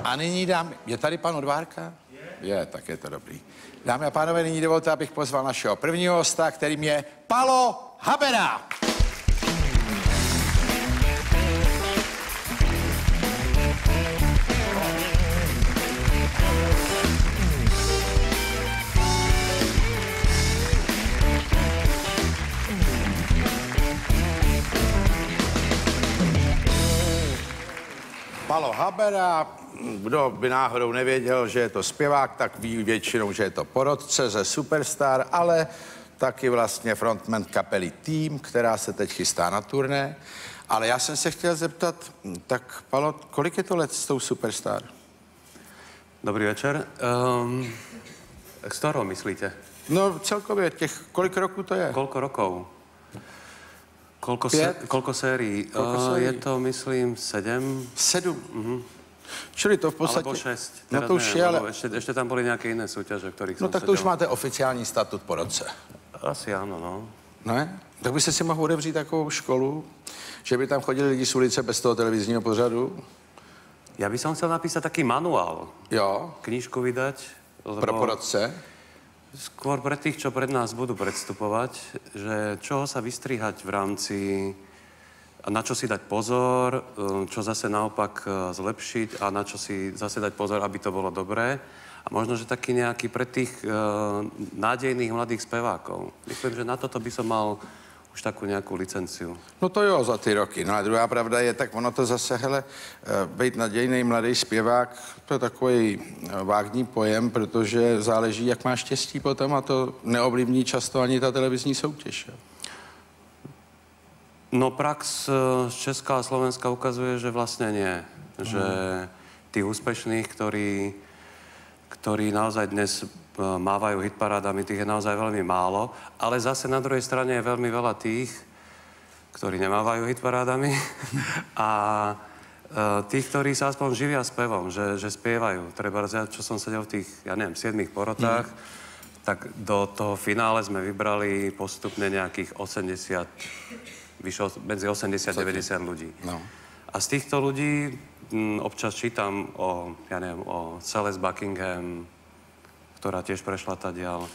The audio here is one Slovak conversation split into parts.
A nyní je tady pan Odvárka? Je, tak je to dobrý. Dámy a pánové, nyní dovolte, abych pozval našeho prvního hosta, kterým je Palo Habera. Palo Habera, kdo by náhodou nevěděl, že je to zpěvák, tak ví většinou, že je to porotce ze Superstar, ale taky vlastně frontman kapely Team, která se teď chystá na turné. Ale já jsem se chtěl zeptat, tak Palo, kolik je to let s tou Superstar? Dobrý večer. S ktorou myslíte? No celkově kolik roků to je? Koľko rokov? Koľko sérií? Je to, myslím, 7. 7? Čili to v podstatě... Alebo 6. No to už je, ale... Ešte tam boli nejaké iné súťaže, ktorých No som tak to sedel. už máte oficiální statut porotce. Asi áno, no. Ne? Tak byste si mohl otevřít takovou školu, že by tam chodili lidi z ulice bez toho televizního pořadu? Ja by som chcel napísať taký manuál. Jo. Knížku vydať. Pro porotce? Skôr pre tých, čo pred nás budú predstupovať, že čoho sa vystrihať v rámci, na čo si dať pozor, čo zase naopak zlepšiť a na čo si zase dať pozor, aby to bolo dobré. A možno, že taký nejaký pre tých nádejných mladých spevákov. Myslím, že na toto by som mal už takú nejakú licenciu. No to jo, za ty roky. No a druhá pravda je, tak ono to zase, hele, být nadějný mladý zpěvák, to je takový vágní pojem, protože záleží, jak máš štěstí potom a to neovlivní často ani ta televizní soutěž. Jo. No prax z Česka a Slovenska ukazuje, že vlastne nie. Že tých úspešných, ktorí naozaj dnes mávajú hitparádami, tých je naozaj veľmi málo, ale zase na druhej strane je veľmi veľa tých, ktorí nemávajú hitparádami a tých, ktorí sa aspoň živia spevom, že spievajú. Treba ja, čo som sedel v tých, ja neviem, 7 porotách, tak do toho finále sme vybrali postupne nejakých 80, medzi 80 a 90 ľudí. No. A z týchto ľudí občas čítam o, ja neviem, o Celeste Buckingham, ktorá tiež prešla tadiaľ,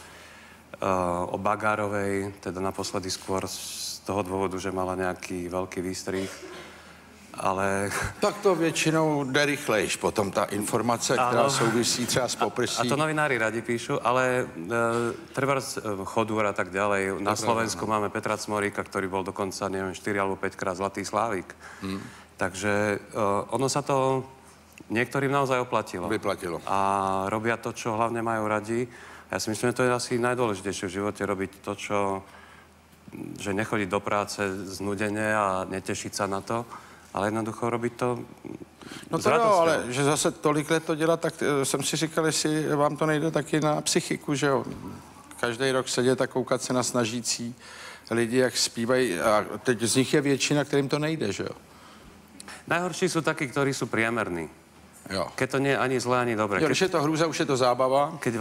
o Bagárovej, teda naposledy skôr z toho dôvodu, že mala nejaký veľký výstrih, ale... Tak to většinou jde rychlejš, potom ta informace, která souvisí třeba s poprsí. A to novinári radi píšu, ale treba Chodúr a tak ďalej. Na Slovensku máme Petra Cmoríka, ktorý bol dokonca, neviem, 4 alebo 5 krát Zlatý Slávik. Takže ono sa to niektorým naozaj oplatilo. Vyplatilo. A robia to, čo hlavne majú radi. Ja si myslím, že to je asi najdôležitejšie v živote, robiť to, že nechodiť do práce znudene a netešiť sa na to, ale jednoducho robiť to no to jo, ale že zase tolik let to dělat, tak jsem si říkal, jestli vám to nejde taky na psychiku, že jo. Každý rok sedět a koukat se na snažící lidi, jak zpívají, a teď z nich je většina, kterým to nejde, že jo. Najhorší sú takí, ktorí sú priemerní. Jo. Keď to nie je ani zlé, ani dobre. Jo, když je to hrúza, už je to zábava. Keď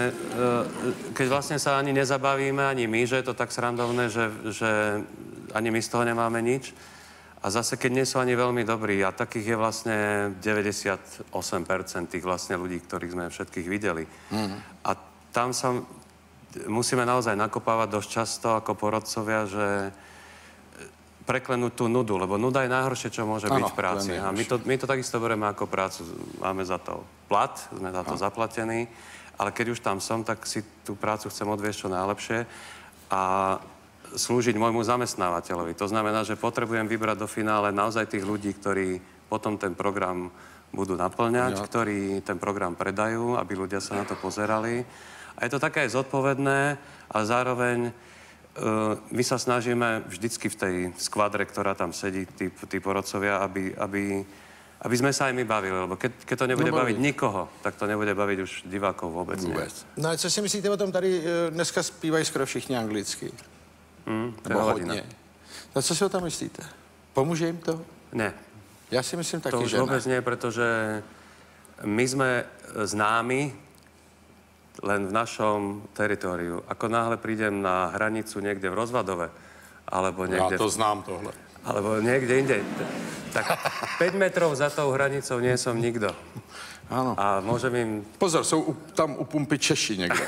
vlastne sa ani nezabavíme, ani my, že je to tak srandovné, že ani my z toho nemáme nič. A zase, keď nie sú ani veľmi dobrí, a takých je vlastne 98% tých vlastne ľudí, ktorých sme všetkých videli. A tam sa musíme naozaj nakopávať dosť často ako porodcovia, že preklenúť tú nudu, lebo nuda je najhoršie, čo môže byť v práci. A my to takisto bereme ako prácu. Máme za to plat, sme za to zaplatení, ale keď už tam som, tak si tú prácu chcem odviesť čo najlepšie a slúžiť môjmu zamestnávateľovi. To znamená, že potrebujem vybrať do finále naozaj tých ľudí, ktorí potom ten program budú naplňať, ktorí ten program predajú, aby ľudia sa na to pozerali. A je to také aj zodpovedné, ale zároveň my sa snažíme vždycky v tej skvadre, ktorá tam sedí, tí porodcovia, aby sme sa aj my bavili, lebo keď to nebude baviť nikoho, tak to nebude baviť už divákov vôbec. No a co si myslíte o tom, tady dneska zpívají skoro všichni anglicky? Nebo hodně. No co si o tom myslíte? Pomůže jim to? Ne. Já si myslím taky, že ne. To už vôbec nie, pretože my sme známi len v našom teritóriu. Ako náhle prídem na hranicu niekde v Rozvadove, alebo niekde... Ja to znám tohle. Alebo niekde inde. Tak 5 metrov za tou hranicou nie som nikto. Áno. A môžem im... Pozor, sú tam u pumpy Češi niekde.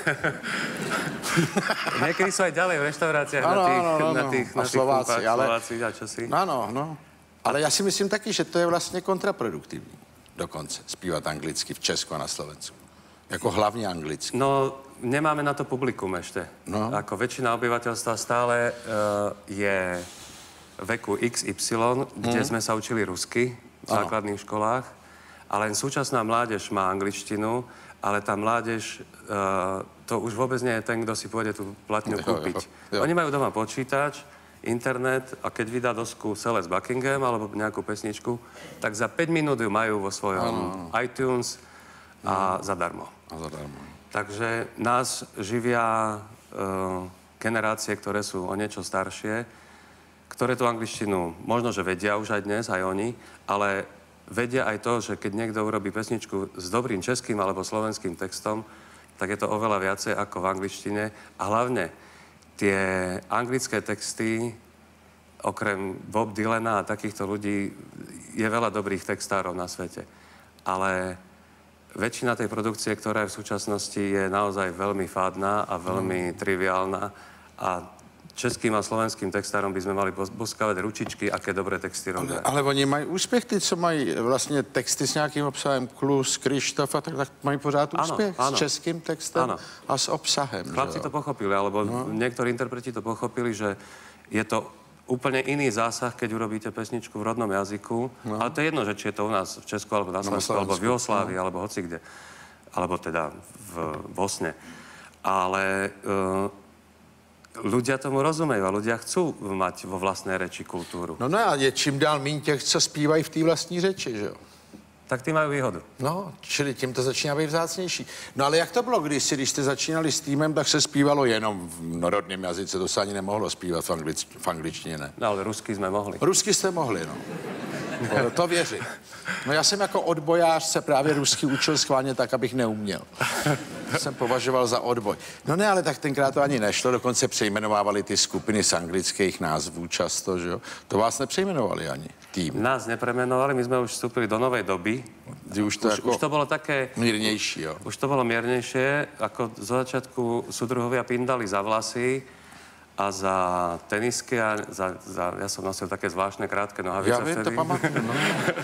Niekedy sú aj ďalej v reštauráciách na tých Slováci, pumpách, ale... Slováci a čosi. Áno, no. Ale ja si myslím taky, že to je vlastně kontraproduktivní. Dokonce zpívat anglicky v Česku a na Slovensku. Jako hlavně anglicky. No, nemáme na to publikum ešte. No. Ako väčšina obyvateľstva stále je veku XY, kde sme sa učili rusky v základných školách. A len súčasná mládež má angličtinu, ale tá mládež, to už vôbec nie je ten, kto si pôjde tú platňu kúpiť. Jo. Oni majú doma počítač, internet a keď vydá dosku Celeste Buckingham alebo nejakú pesničku, tak za 5 minút ju majú vo svojom iTunes a zadarmo. A zadarmo. Takže nás živia generácie, ktoré sú o niečo staršie, ktoré tú angličtinu možno, že vedia už aj dnes, aj oni, ale vedia aj to, že keď niekto urobí pesničku s dobrým českým alebo slovenským textom, tak je to oveľa viacej ako v angličtine. A hlavne tie anglické texty, okrem Bob Dylana a takýchto ľudí, je veľa dobrých textárov na svete. Ale väčšina tej produkcie, ktorá je v súčasnosti, je naozaj veľmi fádna a veľmi triviálna. A českým a slovenským textárom by sme mali boskávať ručičky, aké dobré texty robia. Ale oni mají úspěch, ty, co mají vlastně texty s nějakým obsahem, Klus, Krištof a tak mají pořád úspěch s českým textem a s obsahem. Chlapci to pochopili, alebo niektorí interpreti to pochopili, že je to úplne iný zásah, keď urobíte pesničku v rodnom jazyku. Ale to je jedno, že či je to u nás v Česku, alebo na Slovensku, alebo v Jugoslávii, alebo hocikde. Alebo teda v Bosne. Ale ľudia tomu rozumejú a ľudia chcú mať vo vlastnej reči kultúru. No a je čím dál míň těch, co zpívají v té vlastní řeči, že jo? Tak ty majú výhodu. No, čili tím to začíná být vzácnější. No ale jak to bylo kdysi, když jste začínali s týmem, tak se zpívalo jenom v rodném jazyce, to se ani nemohlo zpívat v angličtině, ne? No ale rusky jsme mohli. Rusky jste mohli, no. To věřím. No já jsem jako odbojář se právě rusky učil schválně tak, abych neuměl. To jsem považoval za odboj. No ne, ale tak tenkrát to ani nešlo, dokonce přejmenovávali ty skupiny z anglických názvů často, že jo. To vás nepřejmenovali ani, tým. Nás nepremenovali, my sme už vstúpili do novej doby. Už to bolo také... Mírnejší, jo. Už to bolo miernejšie, ako zo začiatku súdruhovia pindali za vlasy a za tenisky a ja som nosil také zvláštne krátke nohavice vtedy. Ja viem, to pamatujem, no.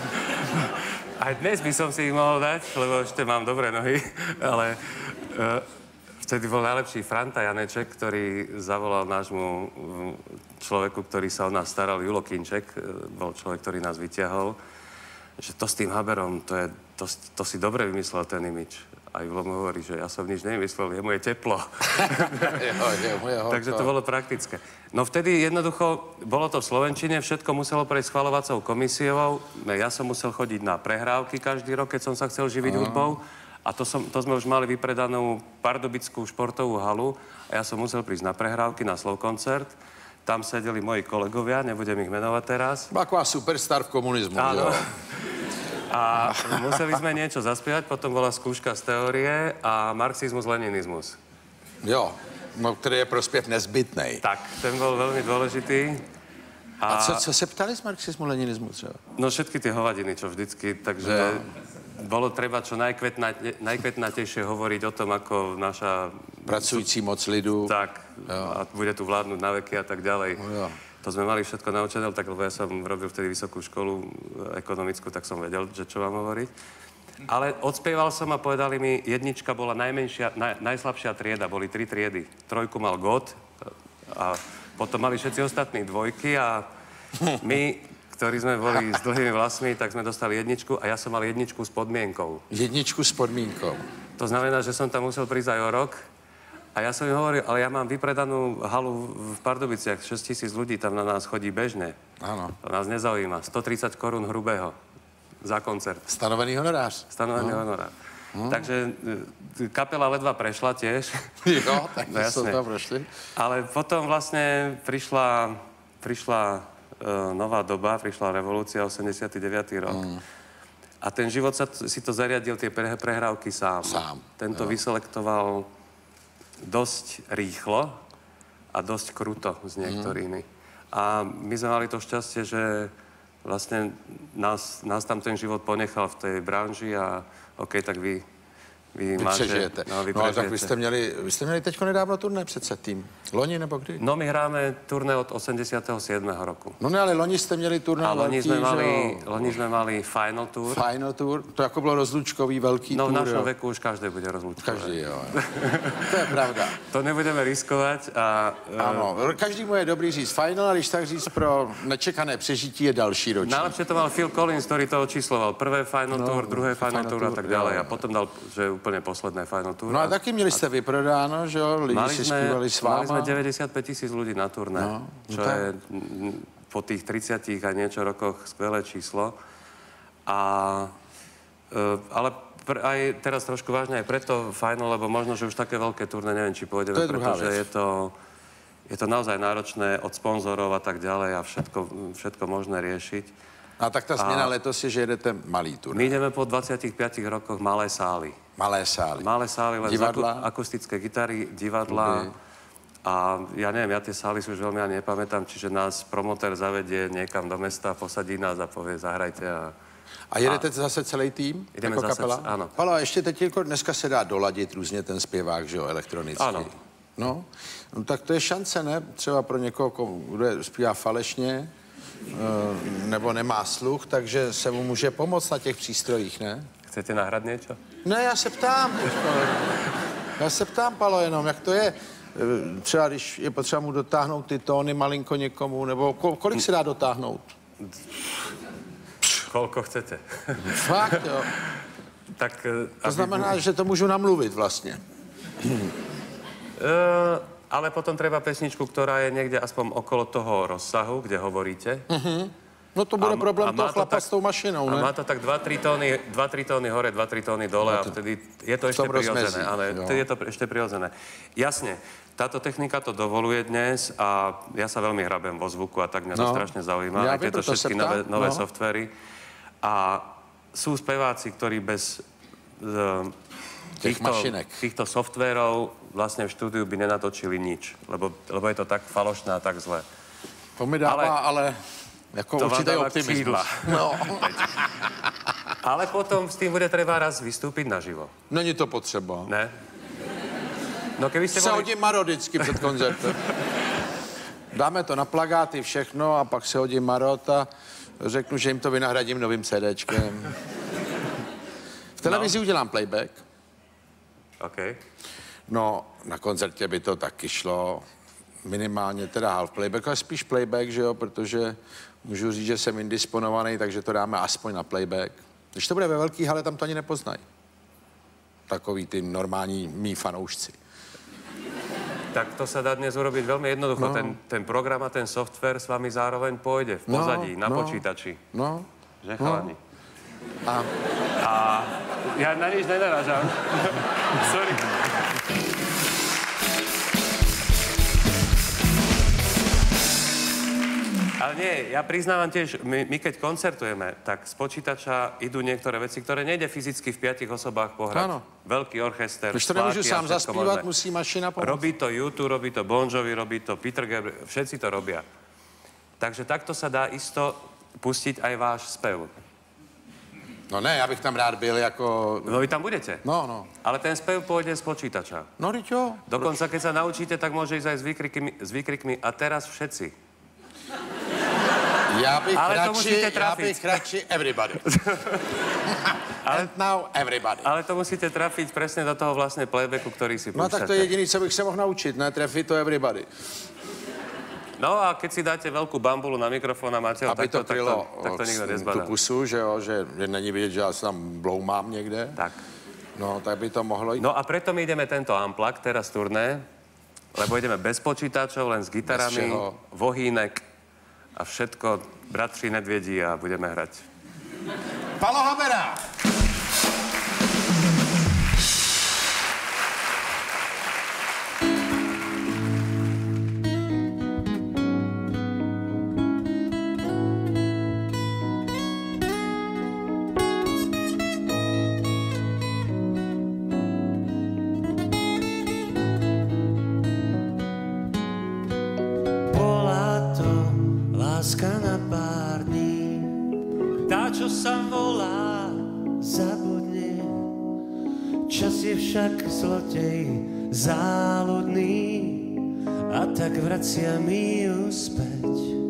Aj dnes by som si ich mohol dať, lebo ešte mám dobré nohy, ale vtedy bol najlepší Franta Janeček, ktorý zavolal nášmu človeku, ktorý sa o nás staral, Julo Kinček, bol človek, ktorý nás vyťahol, že to s tým Haberom, to si dobre vymyslel ten imič. A Julo mu hovorí, že ja som nič nevymyslel, jemu je teplo. Takže to bolo praktické. No vtedy jednoducho, bolo to v slovenčine, všetko muselo prejsť schvaľovacou komisiou. Ja som musel chodiť na prehrávky každý rok, keď som sa chcel živiť hudbou. A to sme už mali vypredanú pardubickú športovú halu. A ja som musel prísť na prehrávky, na Slovkoncert. Tam sedeli moji kolegovia, nebudem ich menovať teraz. Taková superstar v komunizmu, áno. A museli sme niečo zaspievať, potom bola skúška z teórie a marxizmus, leninizmus. Jo, no, ktorý je prospěch nezbytnej. Tak, ten bol veľmi dôležitý. A co se ptali z marxizmu, leninismu třeba? No všetky tie hovadiny, čo vždycky, takže bolo treba čo najkvetnatejšie hovoriť o tom, ako naša... Pracující moc lidu. Tak, a bude tu vládnuť na veky a tak ďalej. Jo. To sme mali všetko naučené, tak lebo ja som robil vtedy vysokú školu ekonomickú, tak som vedel, že čo mám hovoriť. Ale odspieval som a povedali mi, jednička bola najslabšia trieda, boli 3 triedy. 3 mal God a potom mali všetci ostatní 2 a my, ktorí sme boli s dlhými vlasmi, tak sme dostali 1 a ja som mal 1 s podmienkou. 1 s podmienkou. To znamená, že som tam musel prísť aj o rok. A ja som im hovoril, ale ja mám vypredanú halu v Pardubiciach, 6 000 ľudí tam na nás chodí bežne. Áno. To nás nezaujíma. 130 korún hrubého za koncert. Stanovený honorář. Stanovený honorár. Takže kapela ledva prešla tiež. Jo, tak no, som tam prešli. Ale potom vlastne prišla nová doba, prišla revolúcia, 89. rok. A ten život si to zariadil, tie prehrávky sám. Tento vyselektoval dosť rýchlo a dosť kruto s niektorými. A my sme mali to šťastie, že vlastne nás tam ten život ponechal v tej branži a OK, tak vy máte... Přežijete. Vy ale prežijete. tak vy jste měli teďko nedávno turné přece tým. Loni nebo kdy? No, my hráme turné od 87. roku. No ne, ale loni jste měli turné A velký, loni sme mali Final Tour. Final Tour, to jako bylo rozlučkový velký No, tour, v našom jo. veku už každý bude rozlučkovať. Každý, jo. To je pravda. To nebudeme riskovať a... Ano, každému je dobrý říct final, a když tak říct pro nečekané přežití je další ročník. Najlepšie to mal Phil Collins, ktorý to očísloval. Prvé Final Tour, druhé Final Tour a tak ďalej. jo. A potom dal, že úplne posledné Final Tour. No a taky měli jste vyprodáno, že jo? Lidi si zpívali s váma. Mali sme 95 000 ľudí na turné, čo je po tých 30 a niečo rokoch skvelé číslo. Ale aj teraz trošku vážne aj preto Final, lebo možno, že už také veľké turné, neviem, či pôjdeme, pretože je to naozaj náročné od sponzorov a tak ďalej a všetko možné riešiť. A tak ta změna letos je, že jedete malý turné. My ideme po 25 rokoch malé sály. Malé sály. Malé sály, len Divadla? akustické gitary, divadla. A ja neviem, ja tie sály si už veľmi ani nepamätám, čiže nás promotér zavedie niekam do mesta, posadí nás a povie, zahrajte A jedete zase celý tým? Jdeme jako zase, kapela? ano. Palo, a ještě teď jako dneska se dá doladit různě ten zpěvák, že jo, elektronicky. Ano. No, tak to je šance, ne? Třeba pro někoho, kdo zpívá falešně, nebo nemá sluch, takže se mu může pomoct na těch přístrojích, ne? Chcete nahrať niečo? Ne, já se ptám. Já se ptám, Palo, jenom, jak to je. Třeba když je potřeba mu dotáhnout ty tóny malinko někomu, nebo kolik se dá dotáhnout? Koľko chcete. Fakt, jo. Tak, To znamená, že to můžu namluvit vlastně. Ale potom treba pesničku, ktorá je niekde aspoň okolo toho rozsahu, kde hovoríte. No to bude problém toho chlapa tak, s tou mašinou, ne? A má to tak 2-3 tóny hore, 2-3 tóny dole a vtedy je to ešte prirodzené. Ale vtedy je to ešte prirodzené. Jasne, táto technika to dovoluje dnes a ja sa veľmi hrabem vo zvuku a tak mňa to strašne zaujíma. Aj tieto všetky nové softvery. A sú speváci, ktorí bez týchto softverov vlastne v štúdiu by nenatočili nič. Lebo je to tak falošné a tak zlé. To mi dává, ale jako určitý optimismus. No. Ale potom s tým bude treba raz vystúpiť naživo. Není to potřeba. Ne? No keby ste Se hodím Maro vždycky před koncertem. Dáme to na plagáty, všechno a pak se hodím Marot a řeknu, že jim to vynahradím novým CDčkem. V televizi udělám playback. OK. No, na koncertě by to taky šlo. Minimálně teda half playback, ale spíš playback, že jo, protože můžu říct, že jsem indisponovaný, takže to dáme aspoň na playback. Když to bude ve velký hale, tam to ani nepoznají. Takový ty normální mý fanoušci. Tak to sa dá dnes urobiť veľmi jednoducho. No. Ten program a ten software s vami zároveň pôjde v pozadí, na počítači. No. Že chalani? A ja na nič nenarážam. Sorry. Ale nie, ja priznávam tiež, my keď koncertujeme, tak z počítača idú niektoré veci, ktoré nejde fyzicky v 5 osobách pohrať. Áno. Veľký orchester, když to nemůžu sám zaspívat, musí mašina pomoct. Robí to YouTube, robí to Bon Jovi, robí to Peter Gabriel, všetci to robia. Takže takto sa dá isto pustiť aj váš spev. No ne, já bych tam rád byl jako... No vy tam budete. No. Ale ten spev pôjde z počítača. No, teď jo. Dokonca, keď sa naučíte, tak môže ísť aj s výkrikmi a teraz všetci. Já bych trafiť. radši everybody. And now everybody. Ale to musíte trafiť presne do toho vlastne playbacku, ktorý si púšťate. No tak to je jediný, co bych se mohl naučit, ne? Trefit to everybody. No a keď si dáte veľkú bambulu na mikrofón a máte ho aby takto, to krylo tak to nikto nezbadá. tu pusu, že jo, že není vidět, že já se tam bloumám někde. Tak. No, tak by to mohlo jít. No a preto my ideme tento Unplugged teraz turné, lebo ideme bez počítačov, len s gitarami, vohýnek a všetko, bratři Nedviedí a budeme hrať. Palo Habera! Bola to láska na pár dní, sa volá zabudne. Čas je však zlodej záľudný a tak vracia mi ju späť.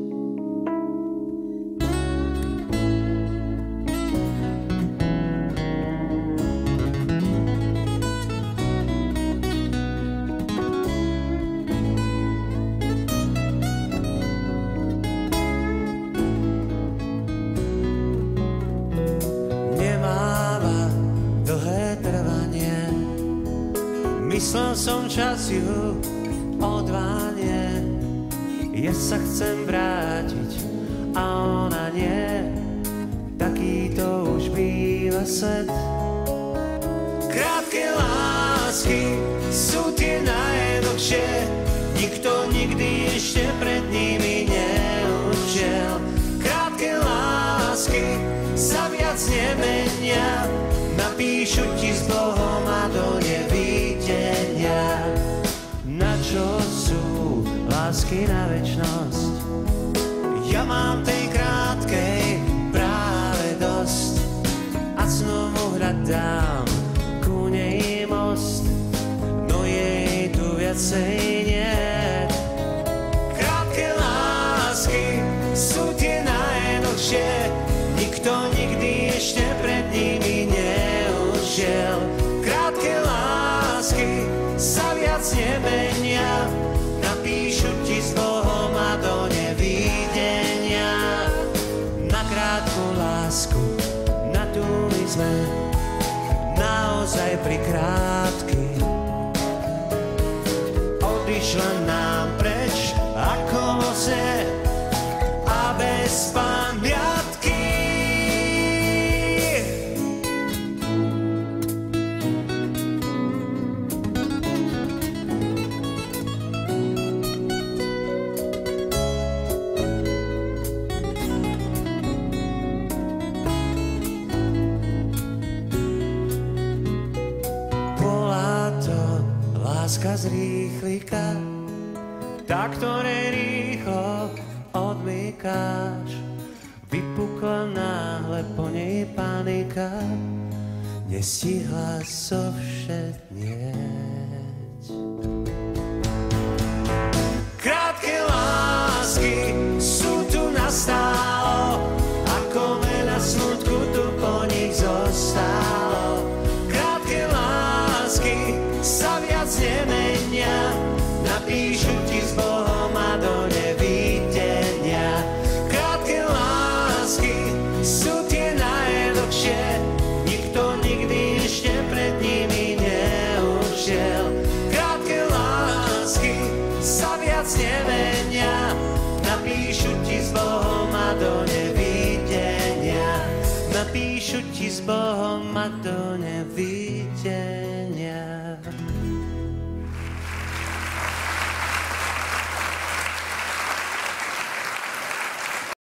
Myslel som, čas ju odvánie, ja sa chcem vrátiť a ona nie, taký to už býva svet. Krátke lásky sú tie najjednoduchšie, nikto nikdy ešte pred nimi neušiel. Krátke lásky sa viac nemenia, napíšu ti s Bohom a do nevidenia. Na čo sú lásky na večnosť? Ja mám tej krátkej práve dosť a znovu hľadám ku nej most, no jej tu viacej nie. Krátke lásky sú tie najjednoduchšie, nikto nikdy ešte pred nimi neušiel. Krátke lásky sa viac nemenia, napíšu ti s Bohom a do nevidenia. Na krátku lásku, na tú my sme naozaj prikrátky. Odišla nám preč ako voze a bez pamiatky. Láska z rýchlika, tá, ktoré rýchlo odmykáš. Vypukla náhle po nej panika, nestihla zovšednieť. Krátke lásky sú tu nastálo, ako veľa smutku tu po nich zostalo. Krátke lásky sa viac nemenia, napíšu ti s Bohom a do nevidenia. Krátke lásky sú tie najjednoduchšie, nikto nikdy ešte pred nimi neušiel. Krátke lásky sa viac nemenia, napíšu ti s Bohom a do nevidenia. Napíšu ti s Bohom a do nevidenia.